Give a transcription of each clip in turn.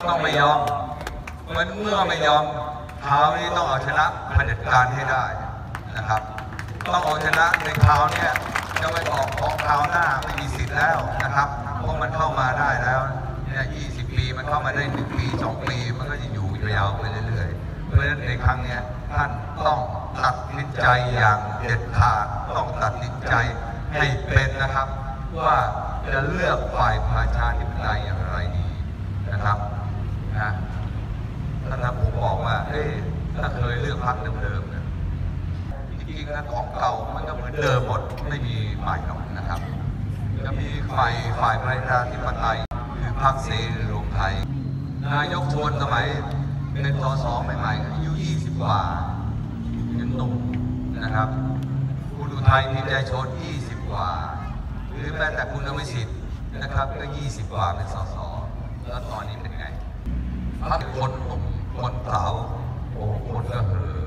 ต้องไม่ยอมเมื่อไม่ยอมคราวนี้ต้องเอาชนะเผด็จการให้ได้นะครับต้องเอาชนะในคราวนี้จะไปออกของคราวหน้าไม่มีสิทธิ์แล้วนะครับเพราะมันเข้ามาได้แล้วเนี่ย20 ปีมันเข้ามาได้1 ปี 2 ปีมันก็จะอยู่ยาวไปเรื่อยๆเพราะฉะนั้นในครั้งนี้ท่านต้องตัดสินใจอย่างเด็ดขาดต้องตัดสินใจให้เป็นนะครับว่าจะเลือกฝ่ายประชาธิปไตยอย่างไรดีนะครับนะถ้าผมบอกว่าถ้าเคยเลือกพรรคเดิมๆนะจริงๆนะของเก่ามันก็เหมือนเดิมหมดไม่มีใหม่หรอกนะครับจะมีฝ่ายประชาธิปไตยคือพรรคเสรีรวมไทยนายกชวนสมัยเป็นส.ส.ใหม่ๆอายุ20 กว่ายังหนุ่มนะครับคุณอุทัยพิมพ์ใจชน20 กว่าหรือแม้แต่คุณอภิสิทธิ์นะครับก็20 กว่าเป็นส.ส.แล้วตอนนี้เป็นไงพรรคคนหนุ่มคนสาวโอ้คนก็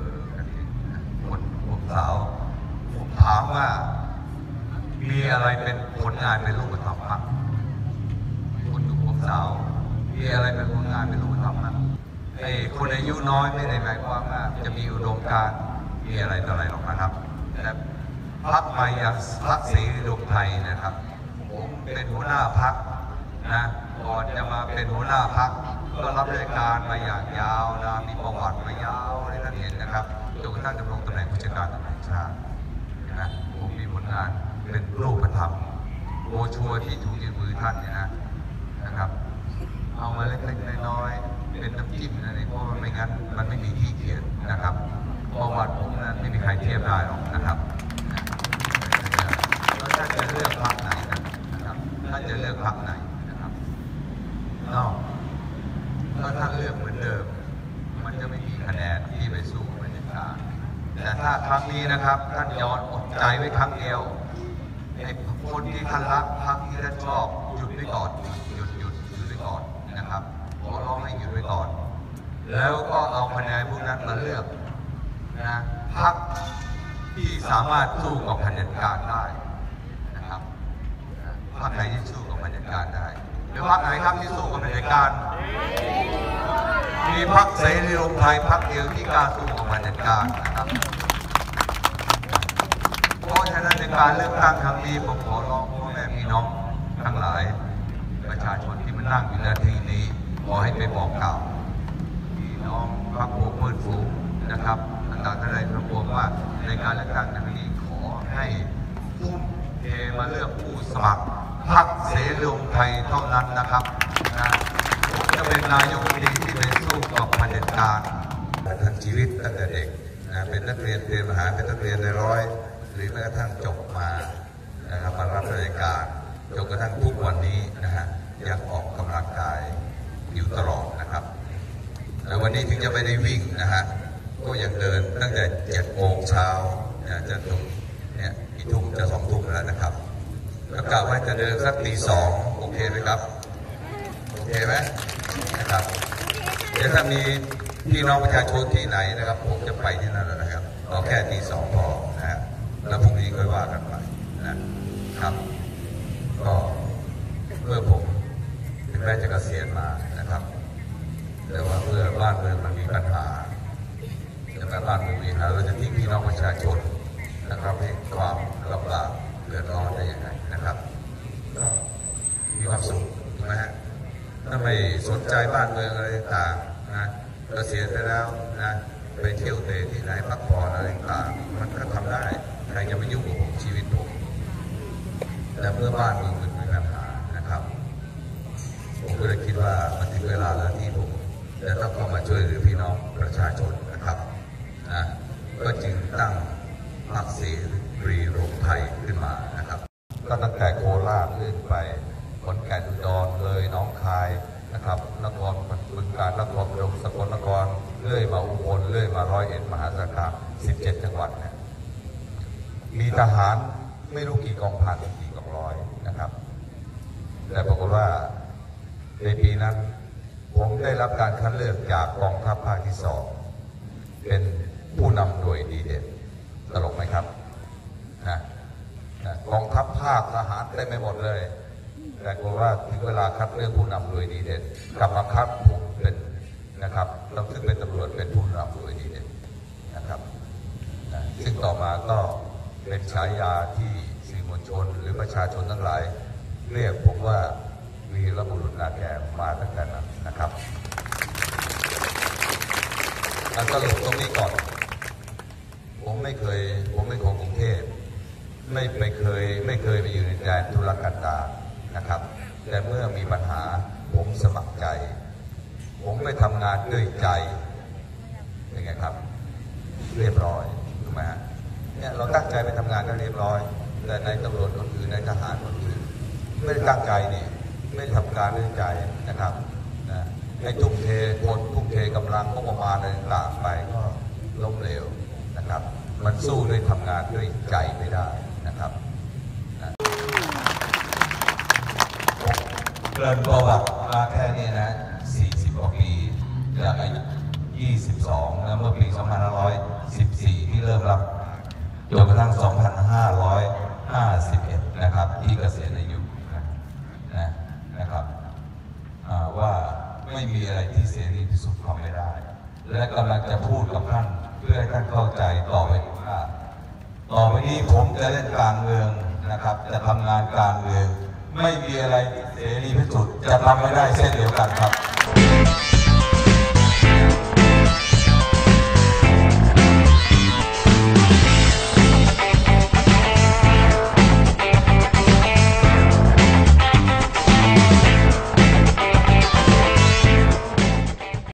คนสาวผมถามว่ามีอะไรเป็นผลงานเป็นรูปธรรมบ้างคนหนุ่มคนสาวมีอะไรเป็นผลงานเป็นรูปธรรมบ้างคนอายุน้อยไม่ได้หมายความว่าจะมีอุดมการณ์มีอะไรต่ออะไรหรอกนะครับแต่พรรคใหม่อย่างพรรคเสรีรวมไทยนะครับผมเป็นหัวหน้าพรรคนะก่อนจะมาเป็นหัวหน้าพรรคก็รับราชการมาอย่างยาวนานมีประวัติมายาวเลยท่านเห็นนะครับจนกระทั่งดำรงตำแหน่งผู้จัดการตำแหน่งชาตินะผมมีผลงานเป็นรูปธรรมโบชัวที่ถูกยืนมือท่านเนี่ยนะครับเอามาเล็กๆน้อยๆเป็นน้ำจิ้มนะเพราะมันไม่งั้นมันไม่มีที่เขียนนะครับประวัติผมนั้นไม่มีใครเทียบได้หรอกนะครับแล้วท่านจะเลือกพรรคไหนนะครับท่านจะเลือกพรรคไหนนะครับถ้าท่านเลือกเหมือนเดิมมันจะไม่มีคะแนนที่ไปสู้บรรยากาศแต่ถ้าครั้งนี้นะครับท่านย้อนอดใจไว้ครั้งเดียวไอ้คนที่ท่านรักพรรคที่ท่านชอบหยุดไว้ก่อนหยุดไว้ก่อนนะครับขอร้องให้หยุดไว้ก่อนแล้วก็เอาคะแนนพวกนั้นมาเลือกนะพรรคที่สามารถสู้กับเผด็จการได้นะครับพรรคไหนที่สู้กับเผด็จการได้หรือพรรคไหนครับที่สู้กับเผด็จการมีพรรคเสรีรวมไทยพรรคเดียวที่กล้าสู้กับเผด็จการนะครับเพราะฉะนั้นในการเลือกตั้งครั้งนี้ผมขอร้องพ่อแม่พี่น้องทั้งหลายประชาชนที่มันนั่งอยู่ในที่นี้ขอให้ไปบอกกล่าวพี่น้องพรรคพวกเพื่อนฝูงนะครับต่างๆท่านใดทั้งปวงว่าในการเลือกตั้งครั้งนี้ขอให้ทุ่มเทมาเลือกผู้สมัครพรรคเสรีรวมไทยเท่านั้นนะครับผมจะเป็นนายกรัฐมนตรีที่ไปสู้กับเผด็จการทั้งชีวิตตั้งแต่เด็กเป็นนักเรียนเตรียมทหารเป็นนักเรียนในร้อยหรือแม้กระทั่งจบมานะครับมารับราชการจนกระทั่งทุกวันนี้นะฮะยังออกกำลังกายอยู่ตลอดนะครับแต่วันนี้ถึงจะไม่ได้วิ่งนะฮะก็ยังเดินตั้งแต่7 โมงเช้าจะถึงเนี่ยกี่ทุ่มจะ2 ทุ่มแล้วนะครับแล้วกะว่าจะเดินสักตี 2โอเคไหมครับโอเคไหมนะครับเดี๋ยวถ้ามีพี่น้องประชาชนที่ไหนนะครับผมจะไปที่นั่นนะครับเอาแค่ตี 2พอนะฮะแล้วพรุ่งนี้ค่อยว่ากันไปนะครับก็เมื่อผมถึงแม้จะเกษียณมานะครับแต่ว่าเมื่อบ้านเมืองมันมีปัญหาแต่บ้านเมืองมีปัญหาเราจะทิ้งพี่น้องประชาชนนะครับให้ความลำบากเดือดร้อนได้ยังไงนะครับก็มีความสุขถูกไหมฮะถ้าไม่สนใจบ้านเมืองอะไรต่างนะเกษียณไปแล้วนะไปเที่ยวเตะที่ไหนพักผ่อนอะไรต่างมันก็ทำได้ใครจะไปยุ่งกับผมชีวิตผมแต่เมื่อบ้านเมืองมันมีปัญหานะครับผมก็เลยคิดว่ามันถึงเวลาแล้วที่ผมจะต้องเข้ามาช่วยเหลือพี่น้องประชาชนนะครับก็จึงตั้งพรรคเสรีรวมไทยขึ้นมานะครับก็ตั้งแต่โคราชเลื่อนไปขอนแก่นอุดรเลยหนองคายนะครับนครบึงกาฬนครพนมสกลนครเลื่อยมาอุบลเลื่อยมา100 เอ็ดมหาสารคาม17 จังหวัดเนี่ยมีทหารไม่รู้กี่กองพันกี่กองร้อยนะครับแต่ปรากฏว่าในปีนั้นผมได้รับการคัดเลือกจากกองทัพภาคที่ 2เป็นผู้นำโดยดีเด่นตลกไหมครับกองทัพภาคทหารได้ไม่หมดเลยแต่ปรากฏว่าถึงเวลาคัดเลือกผู้นำโดยดีเด่นกลับมาคัดผมเป็นฉายาที่สื่อมวลชนหรือประชาชนทั้งหลายเรียกผมว่าวีรบุรุษนาแกมาตั้งแต่นั้นนะครับสรุปตรงนี้ก่อนผมเป็นคนกรุงเทพไม่เคยไปอยู่ในแดนธุรกันดารนะครับแต่เมื่อมีปัญหาผมสมัครใจผมไปทำงานด้วยใจเป็นไงครับเรียบร้อยถูกไหมฮะเนี่ยเราตั้งใจไปทำงานก็เรียบร้อยแต่ในตำรวจคนอื่นในทหารคนอื่นไม่ได้ตั้งใจนี่ไม่ทำการด้วยใจนะครับนะให้ทุ่มเทคนทุ่มเทกำลังก็ประมาณอะไรต่างไปก็ล้มเหลวนะครับมันสู้ด้วยทำงานด้วยใจไม่ได้นะครับเกินประวัติมาแค่นี้นะ40 กว่าปีจากอายุ22แล้วเมื่อปี 2514 ที่เริ่มรับจนกระทั่ง 2551 นะครับที่เกษียณอายุนะครับว่าไม่มีอะไรที่เสรีที่สุดทำไม่ได้และกำลังจะพูดกับท่านเพื่อให้ท่านเข้าใจต่อไปว่าต่อไปนี้ผมจะเล่นการเมืองนะครับจะทำงานการเมืองไม่มีอะไรที่เสรีที่สุดจะทำไม่ได้เช่นเดียวกันครับ